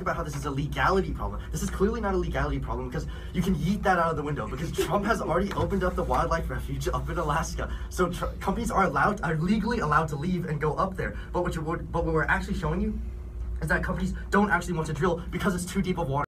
about how this is a legality problem. This is clearly not a legality problem because you can yeet that out of the window because Trump has already opened up the wildlife refuge up in Alaska. So companies are legally allowed to leave and go up there. But what we're actually showing you is that companies don't actually want to drill because it's too deep of water.